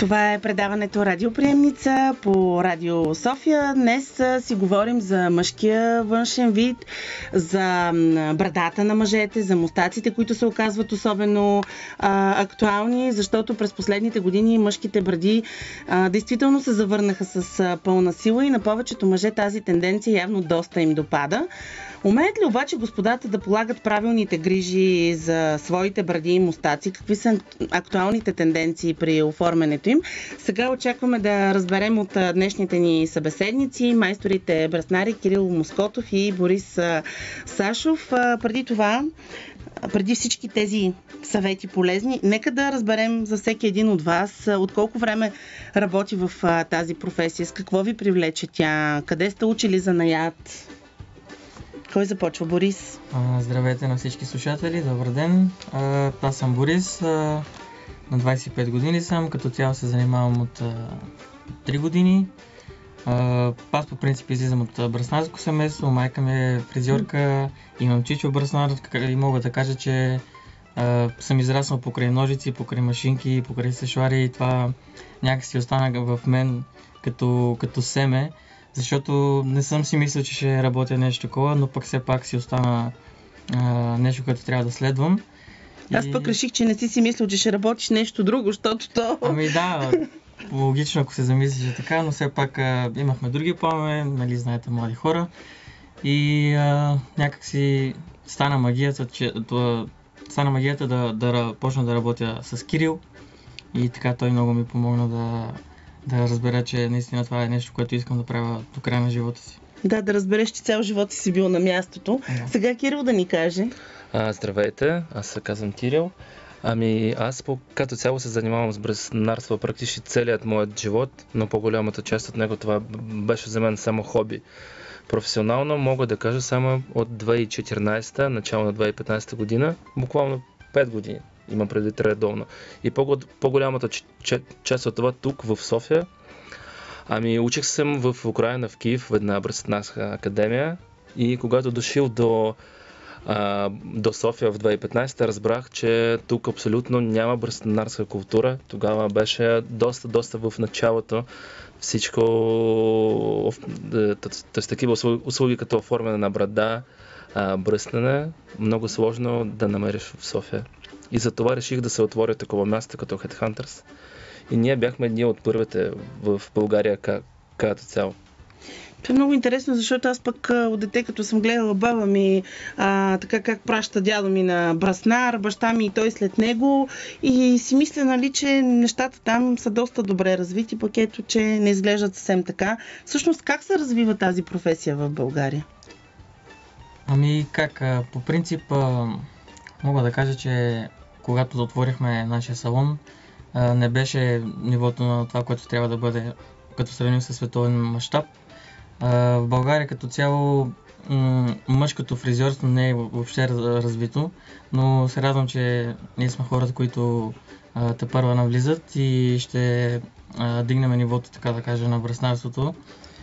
Това е предаването Радиоприемница по Радио София. Днес си говорим за мъжкия външен вид, за брадата на мъжете, за мустаците, които се оказват особено актуални, защото през последните години мъжките бради действително се завърнаха с пълна сила и на повечето мъже тази тенденция явно доста им допада. Умеят ли обаче господата да полагат правилните грижи за своите бради и мустаци? Какви са актуалните тенденции при оформянето им? Сега очакваме да разберем от днешните ни събеседници, майсторите браснари Кирил Москотов и Борис Сашов. Преди това, преди всички тези съвети полезни, нека да разберем за всеки един от вас от колко време работи в тази професия, с какво ви привлече тя, къде сте учили занаят? Кой започва? Борис? Здравейте на всички слушатели, добър ден. Аз съм Борис, на 25 години съм, като цяло се занимавам от 3 години. Аз по принцип излизам от браснарско семейство, майка ми е фризьорка, имам чичо браснар и мога да кажа, че съм израснал покрай ножици, покрай машинки, покрай сешуари и това някакси остана в мен като семе. Защото не съм си мислил, че ще работя нещо такова, но пък все пак си остана нещо, което трябва да следвам. Аз пък реших, че не си мислил, че ще работиш нещо друго, защото то... Ами да, логично, ако се замислиш е така, но все пак имахме други планове, нали знаете, млади хора. И някак си стана магията, да почна да работя с Кирил. И така той много ми помогна да разбера, че наистина това е нещо, което искам да правя до края на живота си. Да разбереш, че цял живот си бил на мястото. Да. Сега Кирил да ни каже. Здравейте, аз се казвам Кирил. Аз като цяло се занимавам с браснарство практически целият моят живот, но по-голямата част от него това беше за мен само хобби. Професионално мога да кажа само от 2014, начало на 2015 година, буквално 5 години. Имам предвид редовно. И по-голямата част от това тук в София. Учих съм в Украйна, в Киев, в една браснарска академия. И когато дошъл до София в 2015, разбрах, че тук абсолютно няма браснарска култура. Тогава беше доста в началото всичко, т.е. такива услуги като оформяне на брада, бръснене, много сложно да намериш в София. И затова реших да се отворя такова място като Headhunters. И ние бяхме едни от първите в България като цяло. Това е много интересно, защото аз пък от дете, като съм гледала баба ми, така как праща дядо ми на браснар, баща ми и той след него, и си мисля, нали, че нещата там са доста добре развити, пък ето, че не изглеждат съвсем така. Всъщност, как се развива тази професия в България? По принцип, мога да кажа, че когато отворихме нашия салон, не беше нивото на това, което трябва да бъде, като сравним със световен мащаб. В България като цяло мъжкото фризьорство не е въобще развито, но се радвам, че ние сме хората, които тепърва навлизат и ще дигнем нивото, така да кажа, на браснарството.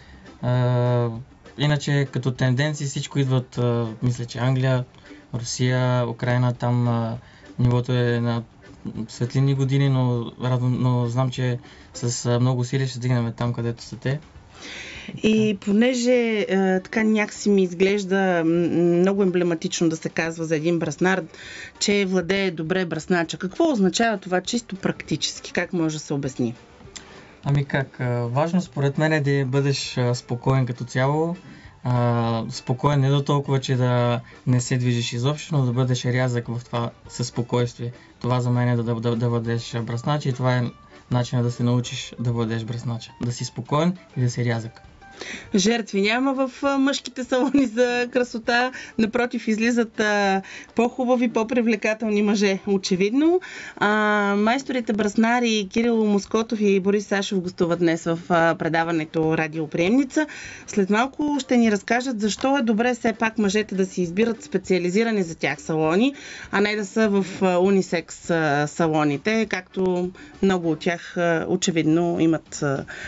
Иначе като тенденции всичко идват, мисля, че Англия, Русия, Украйна, там нивото е на светлини години, но знам, че с много усилия ще стигнем там, където са те. И понеже така някакси ми изглежда много емблематично да се казва за един браснар, че владее добре браснача. Какво означава това чисто практически? Как може да се обясни? Важно според мен е да бъдеш спокоен като цяло. Спокоен не до толкова, че да не се движиш изобщо, но да бъдеш рязък в това със спокойствие. Това за мен е да бъдеш браснач и това е начинът да се научиш да бъдеш браснача. Да си спокоен и да си рязък. Жертви няма в мъжките салони за красота. Напротив, излизат по-хубави, по-привлекателни мъже, очевидно. Майсторите браснари Кирил Москотов и Борис Сашов гостуват днес в предаването Радиоприемница. След малко ще ни разкажат защо е добре все пак мъжете да си избират специализирани за тях салони, а не да са в унисекс салоните, много от тях очевидно имат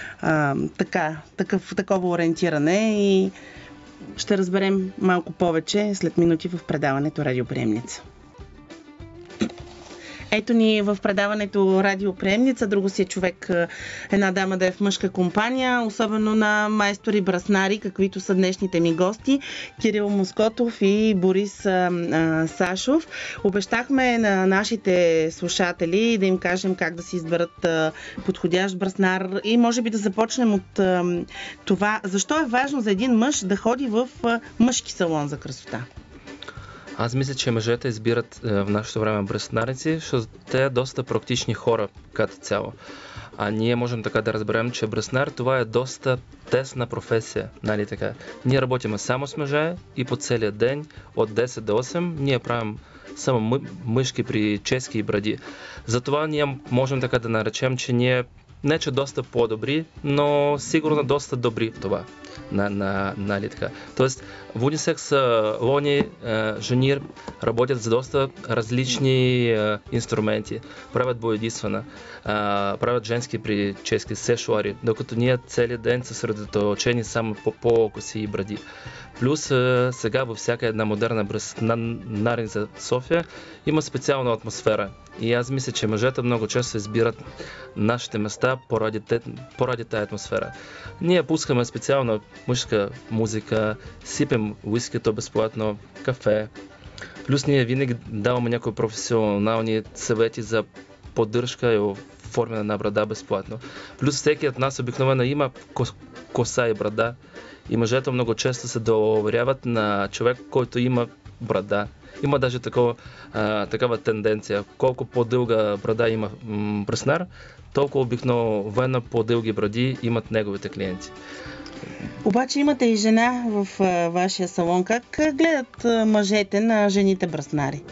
такова ориентиране и ще разберем малко повече след минути в предаването Радиоприемница. Ето ни в предаването Радиоприемница. Друго си е човек, една дама да е в мъжка компания, особено на майстори браснари, каквито са днешните ми гости, Кирил Москотов и Борис Сашов. Обещахме на нашите слушатели да им кажем как да си изберат подходящ браснар и може би да започнем от това. Защо е важно за един мъж да ходи в мъжки салон за красота? Аз мисля, че мъжете избират в нашето време браснарици, защото те са доста практични хора като цяло. А ние можем така да разберем, че браснар това е доста тесна професия, нали така. Ние работим само с мъже и по целия ден от 10 до 8 ние правим само мъжки прически и бради. Затова ние можем така да наречем, че ние не че доста по-добри, но сигурно доста добри в това. Нали така. Тоест, в унисекс салони жени работят за доста различни инструменти. Правят боядисване, правят женски прически, сешуари, докато ние целият ден са съсредоточени само по коси и бради. Плюс сега във всяка една модерна браснарница в София има специална атмосфера. И аз мисля, че мъжете много често избират нашите места поради тази атмосфера. Ние пускаме специална мъжка музика, сипем уискито безплатно, кафе. Плюс ние винаги даваме някои професионални съвети за поддръжка и оформяне на брада безплатно. Плюс всеки от нас обикновено има коса и брада. И мъжете много често се доверяват на човек, който има брада. Има даже такава тенденция. Колко по-дълга брада има браснар, толкова обикновено по-дълги бради имат неговите клиенти. Обаче имате и жена в вашия салон. Как гледат мъжете на жените браснари?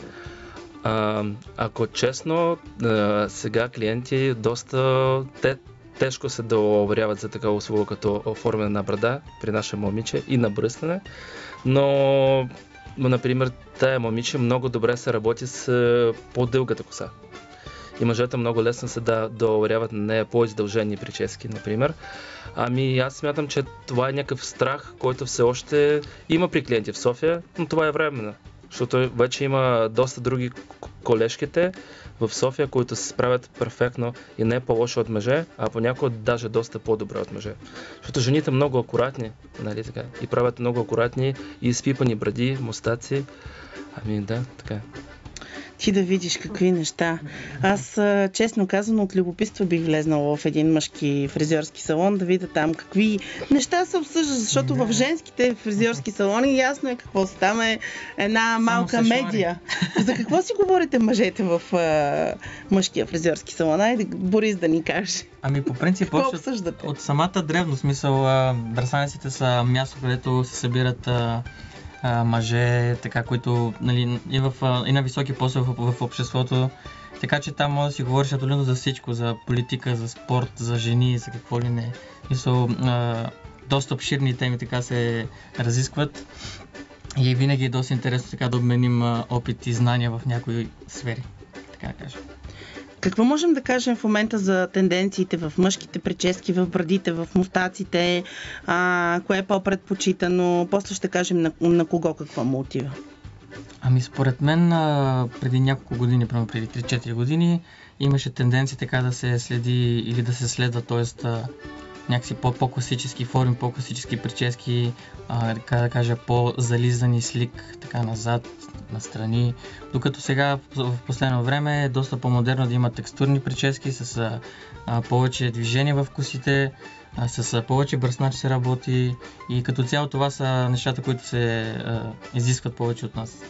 Ако честно, сега клиенти доста тежко се доверяват за такава услуга като оформяне на брада при наше момиче и на бръснане, но например, тая момиче много добре се работи с по-дългата коса. И мъжете много лесно се доверяват на нея по-издължени прически, например. Аз смятам, че това е някакъв страх, който все още има при клиенти в София, но това е временно. Защото вече има доста други колежките в София, които се справят перфектно и не по-лошо от мъже, а понякога даже доста по-добре от мъже. Защото жените много акуратни, нали така, и правят много акуратни и изпипани бради, мустаци. Да, така. Ти да видиш какви неща. Аз, честно казано, от любопитство бих влезнала в един мъжки фризьорски салон, да видя там какви неща се обсъждат, защото в женските фризьорски салони ясно е какво са. Там е една малка медия. За какво си говорите мъжете в мъжкия фризьорски салон? Айде, Борис да ни каже. По принцип, от самата древно смисъл, брасаниците са място, където се събират мъже, така, които и на високи постове в обществото. Така че там може да си говориш абсолютно за всичко, за политика, за спорт, за жени, за какво ли не. Доста обширни теми така се разискват и винаги е доста интересно така да обменим опит и знания в някои сфери, така да кажа. Какво можем да кажем в момента за тенденциите в мъжките прически, в брадите, в мустаците, кое е по-предпочитано? После ще кажем на кого какво му отива. Според мен преди няколко години, примерно преди 3-4 години, имаше тенденция така да се следи или да се следва, т.е. някакси по-класически форми, по-класически прически, така да кажа, по-зализани слик, така назад, настрани. Докато сега в последно време е доста по-модерно да има текстурни прически с повече движение в косите, с повече бръснач се работи и като цяло това са нещата, които се изискват повече от нас.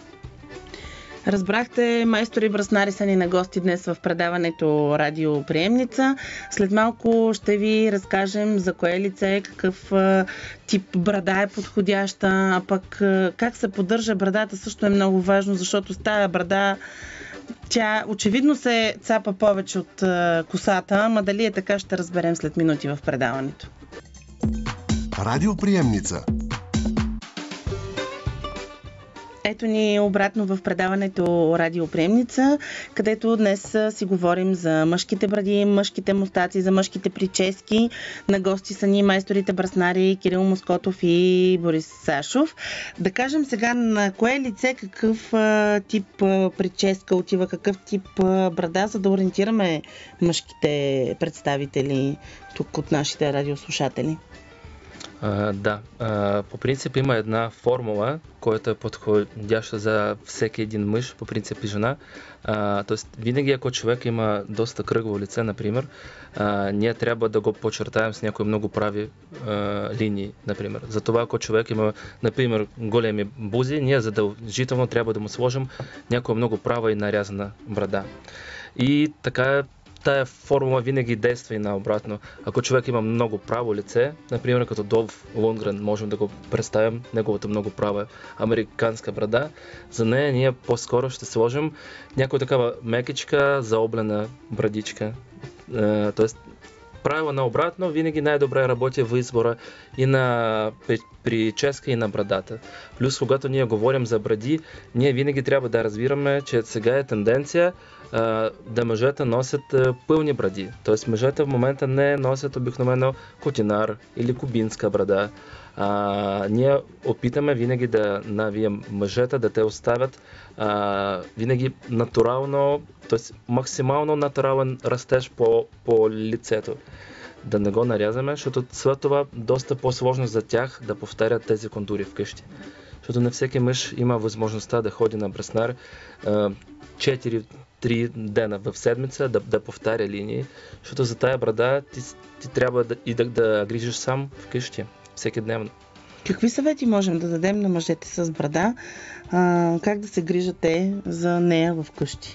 Разбрахте, майстори браснари са ни на гости днес в предаването Радиоприемница. След малко ще ви разкажем за кое лице, какъв тип брада е подходяща, а пък как се поддържа брадата също е много важно, защото с тая брада тя очевидно се цапа повече от косата, ама дали е така ще разберем след минути в предаването. Ето ни обратно в предаването Радиоприемница, където днес си говорим за мъжките бради, мъжките мустаци, за мъжките прически. На гости са ни майсторите бръснари Кирил Москотов и Борис Сашов. Да кажем сега на кое лице какъв тип прическа отива, какъв тип брада, за да ориентираме мъжките представители тук от нашите радиослушатели. По принцип има една формула, която е подходяща за всеки един мъж, по принцип и жена. Тоест, винаги ако човек има доста кръгово лице, например, ние трябва да го подчертаем с някои много прави линии, например. Затова ако човек има, например, големи бузи, ние задължително трябва да му сложим някоя много права и нарязана брада. И така тая формула винаги действа и наобратно. Ако човек има много право лице, например като Долф Лундгрен, можем да го представим, неговата много права американска брада, за нея ние по-скоро ще сложим някоя такава мекичка, заоблена брадичка. Тоест, правило наобратно винаги най-добре работи в избора и на прическа и на брадата. Плюс, когато ние говорим за бради, ние винаги трябва да разбираме, че сега е тенденция да мъжете носят пълни бради. Тоест мъжете в момента не носят обикновено котинар или кубинска брада. Ние опитаме винаги да навием мъжете, да те оставят винаги натурално, т.е. максимално натурален растеж по лицето. Да не го нарязаме, защото след това доста по-сложно за тях да повтарят тези контури вкъщи. Защото не всеки мъж има възможността да ходи на браснар 4-3 дена в седмица да повтаря линии, защото за тая брада ти трябва да грижиш сам вкъщи, всеки дневно. Какви съвети можем да дадем на мъжете с брада? Как да се грижат те за нея вкъщи?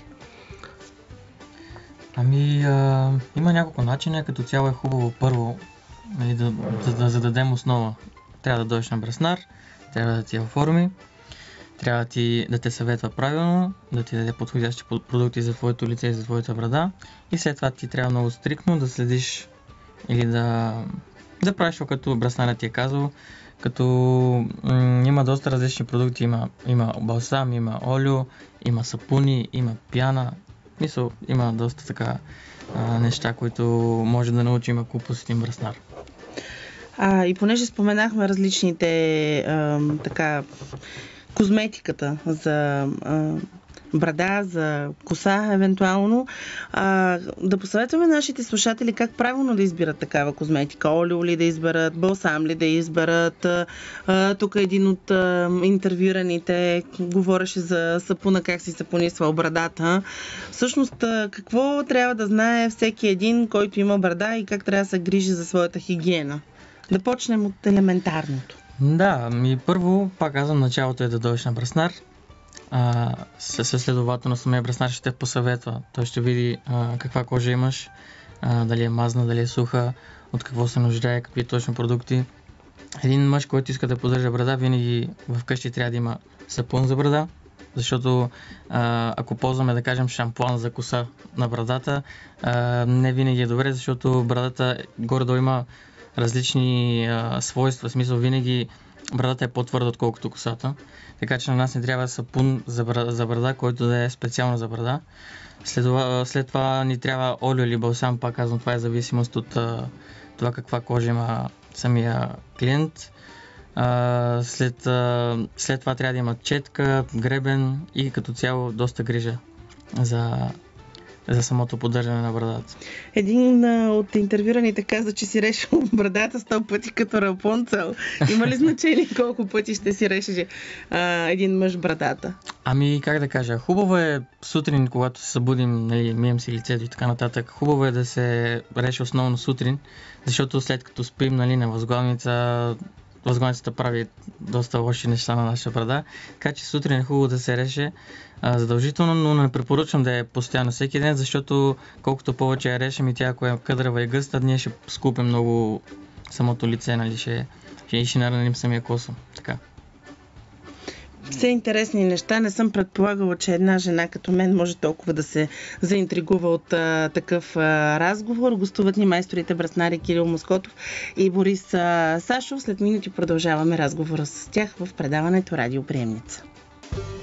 Има няколко начина. Като цяло е хубаво първо да зададем основа. Трябва да дойдеш на браснар, трябва да ти я оформи, трябва да те съветва правилно, да ти даде подходящи продукти за твоето лице и за твоята брада, и след това ти трябва много стриктно да следиш или да правиш, като браснарят ти е казал, като има доста различни продукти, има балсам, има олио, има сапуни, има пяна, има доста така неща, които може да научим, ако посетим браснар. И понеже споменахме различните козметиката за брада, за коса, евентуално, да посъветваме нашите слушатели как правилно да избират такава козметика. Олио ли да изберат, балсам ли да изберат. Тук един от интервюираните говореше за сапуна, как си сапунисвал брадата. Всъщност, какво трябва да знае всеки един, който има брада, и как трябва да се грижи за своята хигиена? Да почнем от елементарното. Да, първо, пак казвам, началото е да дойдеш на браснар. Следователно самия браснар ще те посъветва. Той ще види каква кожа имаш, дали е мазна, дали е суха, от какво се нуждае, какви точно продукти. Един мъж, който иска да поддържа брада, винаги вкъщи трябва да има сапун за брада, защото ако ползваме, да кажем, шампуан за коса на брадата, не винаги е добре, защото брадата горе-долу има различни свойства. В смисъл, винаги брадата е по-твърда, отколкото косата. Така че на нас не трябва сапун за брада, който да е специално за брада. След това ни трябва олио или балсам, пак казвам, това е зависимост от това каква кожа има самия клиент. След това трябва да има четка, гребен и като цяло доста грижа за самото поддържане на брадата. Един от интервюраните каза, че си решил брадата 100 пъти като Рапунцел. Има ли значение колко пъти ще си реши един мъж брадата? Как да кажа, хубаво е сутрин, когато се събудим, мием си лицето и така нататък, хубаво е да се реши основно сутрин, защото след като спим на възглавницата прави доста лоши неща на нашата брада, така че сутрин е хубаво да се реше задължително, но не препоръчвам да е постоянно всеки ден, защото колкото повече я решим и тя, ако е къдрава и гъста, ние ще скупим много самото лице, ще нараним самия косъм. Така. Все интересни неща. Не съм предполагала, че една жена като мен може толкова да се заинтригува от такъв разговор. Гостуват ни майсторите бръснари Кирил Москотов и Борис Сашов. След минути продължаваме разговора с тях в предаването Радиоприемница.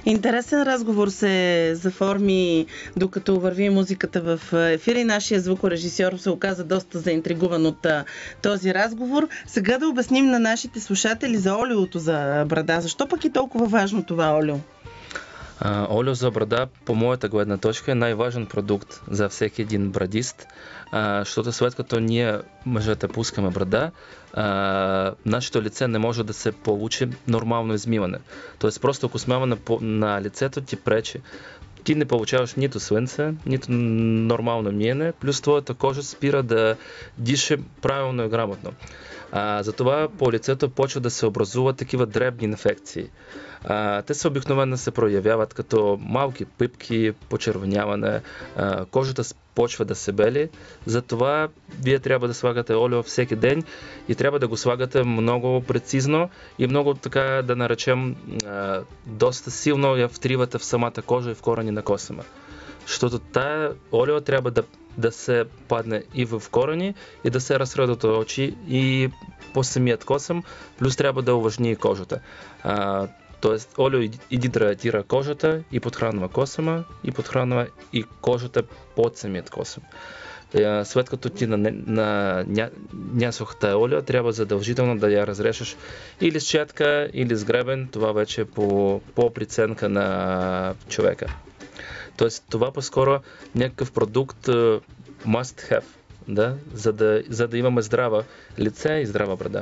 Интересен разговор се заформи, докато върви музиката в ефира и нашия звукорежисьор се оказа доста заинтригуван от този разговор. Сега да обясним на нашите слушатели за олиото за брада. Защо пък е толкова важно това олио? Олио за брада, по моята гледна точка, е най-важен продукт за всеки един брадист, защото след като ние мъжете пускаме брада, нашето лице не може да се получи нормално измиване. Тоест просто космяване на лицето ти пречи. Ти не получаваш нито слънце, нито нормално миене, плюс твоята кожа спира да диша правилно и грамотно. Затова по лицето почва да се образуват такива дребни инфекции. Те се обикновено се проявяват като малки пипки, почервеняване, кожата почва да се бели. Затова вие трябва да слагате олио всеки ден и трябва да го слагате много прецизно и много така да наречем доста силно я втривате в самата кожа и в корени на косъма. Защото тая олио трябва да се падне и в корени и да се разсредоточи и по самият косъм, плюс трябва да увлажни и кожата. Тоест, олио и дидратира кожата и подхранва косъма и подхранва и кожата под самият косъм. След като ти нясох тая олио, трябва задължително да я разрешиш или с четка, или с гребен, това вече по преценка на човека. Тоест, това по-скоро някакъв продукт must have, да? За да имаме здрава лице и здрава брада.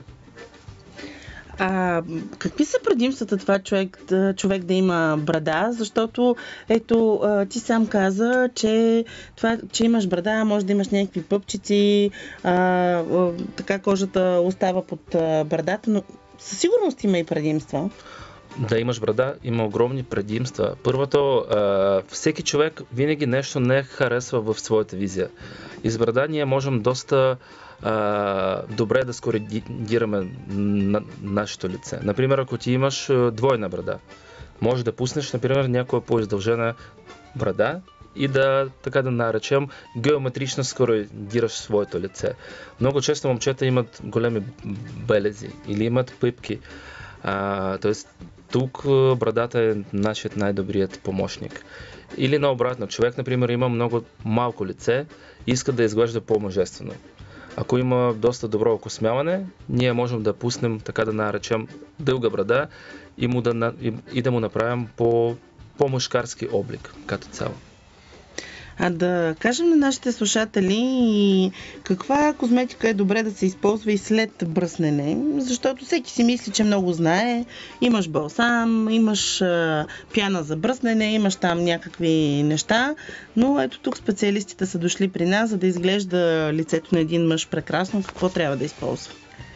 Какви са предимствата това човек да има брада? Защото ето ти сам каза, че имаш брада, може да имаш някакви пъпчици, така кожата остава под брадата, но със сигурност има и предимства. Да имаш брада има огромни предимства. Първото, всеки човек винаги нещо не харесва в своята визия. И с брада ние можем доста добре да скоригираме нашето лице. Например, ако ти имаш двойна брада, може да пуснеш, например, някоя по-издължена брада и да наречем геометрично скоригираш своето лице. Много често момчета имат големи белези или имат пипки. Тоест, тук брадата е нашият най-добрият помощник. Или наобратно, човек, например, има много малко лице и иска да изглежда по-мъжествено. Ако има доста добро окосмяване, ние можем да пуснем, така да наречем, дълга брада и да му направим по-мъжкарски облик като цяло. Да кажем на нашите слушатели каква козметика е добре да се използва и след бръснене, защото всеки си мисли, че много знае. Имаш балсам, имаш пяна за бръснене, имаш там някакви неща, но ето тук специалистите са дошли при нас, за да изглежда лицето на един мъж прекрасно. Какво трябва да използва?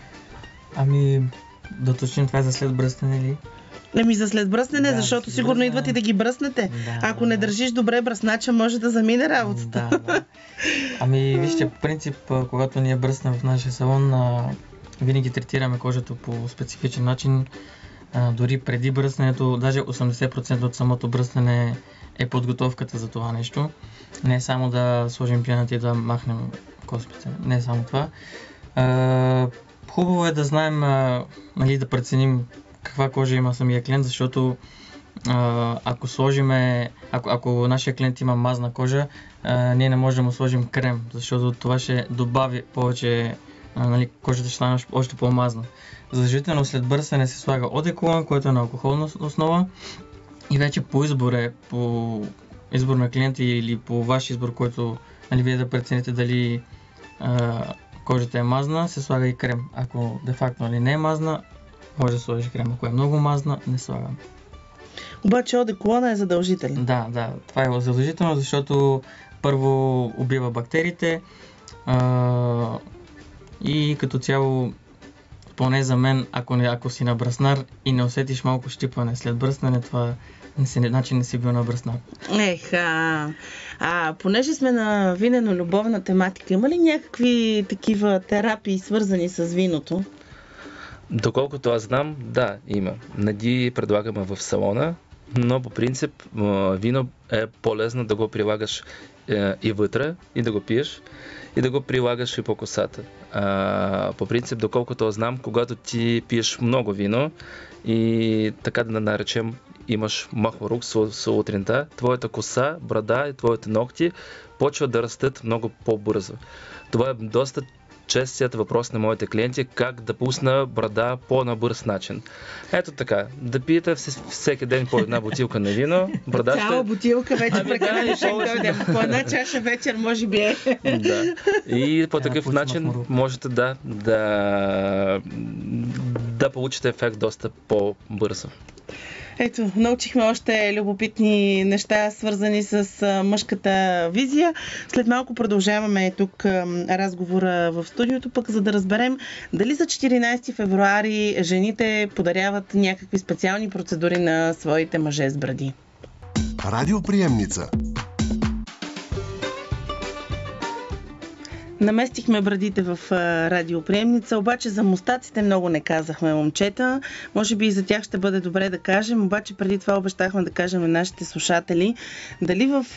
Да уточним това за след бръснене ли? За след бръснене, защото сигурно идват и да ги бръснете. Ако не държиш добре бръснача, може да замине работата. Вижте, по принцип, когато ние бръснем в нашия салон, винаги третираме кожата по специфичен начин. Дори преди бръсненето, даже 80% от самото бръснене е подготовката за това нещо. Не е само да сложим пяната и да махнем коспите. Не е само това. Хубаво е да знаем, да преценим каква кожа има самия клиент, защото ако нашия клиент има мазна кожа, ние не можем да му сложим крем, защото това ще добави повече, кожата ще стане още по-мазна. Задължително след бръсване се слага одеколон, който е на алкохолна основа и вече по избор на клиента или по ваш избор, който вие да прецените дали кожата е мазна, се слага и крем. Ако де-факто не е мазна, може да сложиш крем. Ако е много мазна, не слагам. Обаче одеколона е задължителен. Да, това е задължително, защото първо убива бактериите и като цяло, поне за мен, ако си на бръснар и не усетиш малко щипване след бръснане, това не си бил на бръснар. Понеже сме на винено-любовна тематика, има ли някакви такива терапии, свързани с виното? Доколкото аз знам, да, има. Не ги предлагаме в салона, но по принцип вино е полезно да го прилагаш и вътре, и да го пиеш, и да го прилагаш и по косата. По принцип, доколкото знам, когато ти пиеш много вино и така да наречем имаш махорук сутринта, твоята коса, брада и твоите ногти почват да растат много по-бързо. Това е доста честият въпрос на моите клиенти, как да пусна брада по набърз начин. Ето така, да пиете всеки ден по една бутилка на вино, брада ще... Цяла бутилка вече прекалено ще повече, дойде. По една чаша вечер може би е. Да. И по такъв начин можете да получите ефект доста по-бързо. Ето, научихме още любопитни неща, свързани с мъжката визия. След малко продължаваме тук разговора в студиото, пък за да разберем дали за 14 февруари жените подаряват някакви специални процедури на своите мъже с бради. Радиоприемница. Наместихме брадите в радиоприемница, обаче за мустаците много не казахме, момчета. Може би и за тях ще бъде добре да кажем, обаче преди това обещахме да кажем на нашите слушатели. Дали във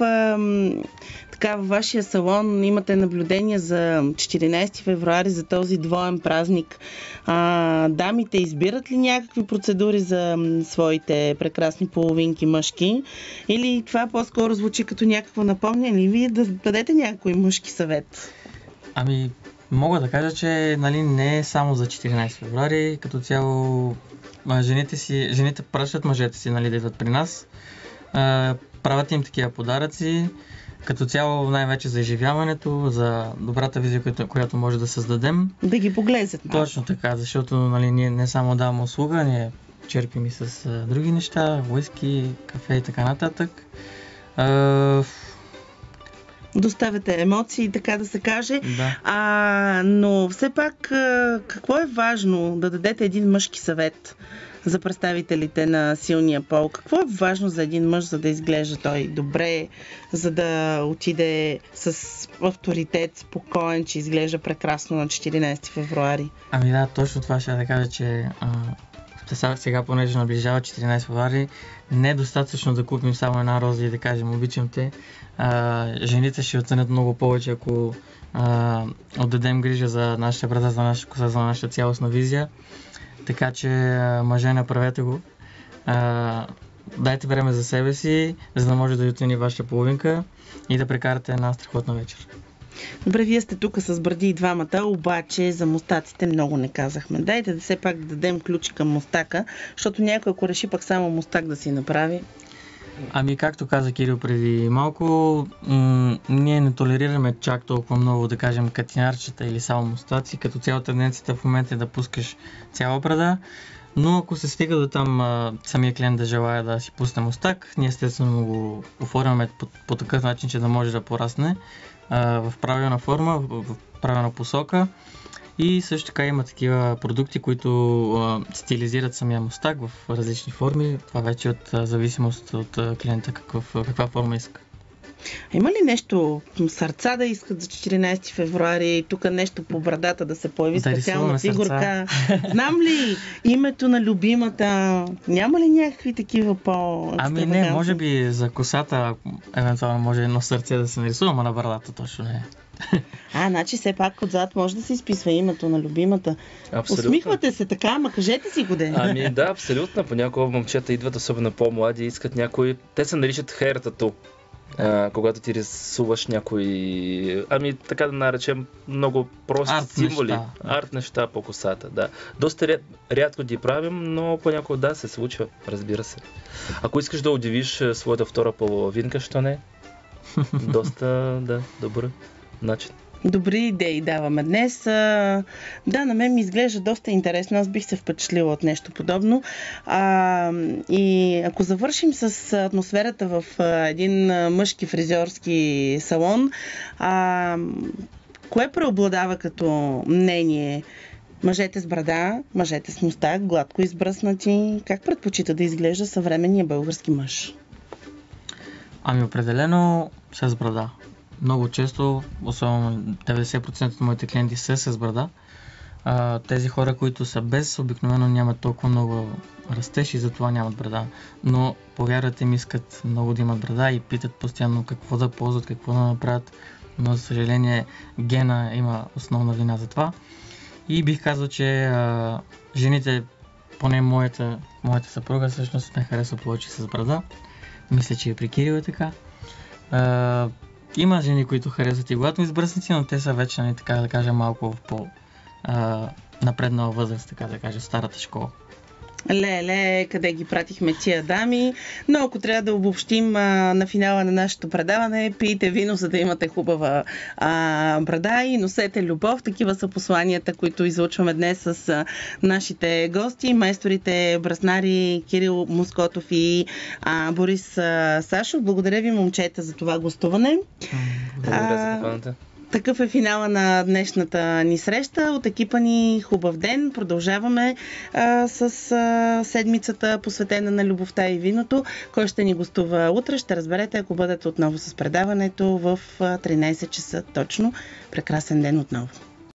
вашия салон имате наблюдения за 14 февруари, за този двоен празник? Дамите избират ли някакви процедури за своите прекрасни половинки мъжки? Или това по-скоро звучи като някакво напомняне? Вие да дадете някой мъжки съвет? Ами, мога да кажа, че не е само за 14 февруари, като цяло жените пращат мъжете си да идват при нас, правят им такива подаръци, като цяло най-вече за изживяването, за добрата визия, която може да създадем. Да ги поглезят. Точно така, защото ние не само даваме услуга, ние черпим и с други неща, уиски, кафе и така нататък. Доставяте емоции, така да се каже. Да. Но все пак, какво е важно да дадете един мъжки съвет за представителите на силния пол? Какво е важно за един мъж, за да изглежда той добре, за да отиде с авторитет, спокоен, че изглежда прекрасно на 14 февруари? Ами да, точно това ще да кажа, че сега, понеже наближава 14 февруари, не е достатъчно да купим само една роза и да кажем обичам те. Жените ще оценят много повече, ако отдадем грижа за нашата брада, за нашата коса, за нашата цялостна визия. Така че, мъже, направете го. Дайте време за себе си, за да може да оцени вашата половинка и да прекарате една страхотна вечер. Добре, вие сте тук с бради и двамата, обаче за мустаците много не казахме. Дайте да все пак да дадем ключ към мустака, защото някой, ако реши пък само мустак да си направи. Ами, както каза Кирил преди малко, ние не толерираме чак толкова много, да кажем, катинарчета или само мустаци. Като цяло тенденцията в момента е да пускаш цяла брада, но ако се стига до там самия клиент да желая да си пусне мустак, ние естествено го оформяме по такъв начин, че да може да порасне в правилна форма, в правилна посока. И също така има такива продукти, които стилизират самия мустак в различни форми. Това вече от зависимост от клиента каква форма иска. Има ли нещо, сърца да искат за 14 февруари, тук нещо по брадата да се появи, специална фигурка? Знам ли името на любимата? Няма ли някакви такива Ами не, може би за косата, евентуално може едно сърце да се нарисува, ама на брадата точно не е. Значи все пак отзад може да се изписва името на любимата. Абсолютно. Усмихвате се така, ама кажете си го де. Ами да, абсолютно. Понякога момчета идват, особено по-млади, искат някой... Те се наричат hair tattoo. Когато ти рисуваш някои, така да наречем, много прости символи, арт неща по косата, да. Доста рядко ги правим, но понякога да, се случва, разбира се. Ако искаш да удивиш своята втора половинка, що не? Доста, добър начин. Добри идеи даваме днес. Да, на мен ми изглежда доста интересно. Аз бих се впечатлила от нещо подобно. И ако завършим с атмосферата в един мъжки фризьорски салон, кое преобладава като мнение? Мъжете с брада, мъжете с мустак, гладко избръснати. Как предпочита да изглежда съвременния български мъж? Ами определено с брада. Много често, особено 90% от моите клиенти са с брада. Тези хора, които са без, обикновено нямат толкова много растеж и затова нямат брада. Но повярвайте ми, искат много да имат брада и питат постоянно какво да ползват, какво да направят. Но за съжаление гена има основна вина за това. И бих казал, че жените поне моята съпруга всъщност ме харесва повече с брада. Мисля, че и при Кирил е така. Има жени, които харесват и когато избръсници, но те са вече, нали, така да кажа, малко в по-напреднала възраст, така да кажа, старата школа. Леле, къде ги пратихме тия дами. Но ако трябва да обобщим на финала на нашето предаване, пийте вино, за да имате хубава брада и носете любов. Такива са посланията, които излъчваме днес с нашите гости, майсторите браснари Кирил Москотов и Борис Сашов. Благодаря ви, момчета, за това гостуване. Благодаря за поканата. Такъв е финала на днешната ни среща. От екипа ни хубав ден. Продължаваме с седмицата, посветена на любовта и виното. Кой ще ни гостува утре, ще разберете, ако бъдете отново с предаването в 13 часа точно. Прекрасен ден отново.